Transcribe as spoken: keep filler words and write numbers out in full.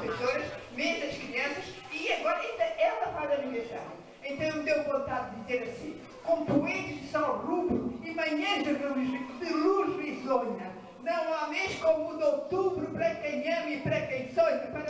professoras, mês das crianças, e agora ainda ela faz aniversário. Então me deu vontade de dizer assim, com poentes de sol rubro e manhãs de luz risonha, não há mês como o de outubro para quem ama e para quem sonha, para